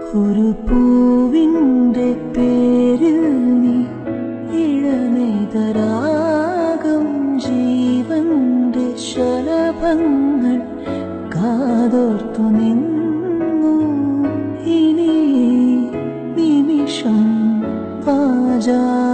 ഒരു പൂവിൻ്റെ പേരിൽ നീ ഇളനെയ്തരാഗം ജീവന്റെ ശലഭങ്ങൾ കാതോർത്തു നിന്നു. ഇനി നിമിഷം വാചാ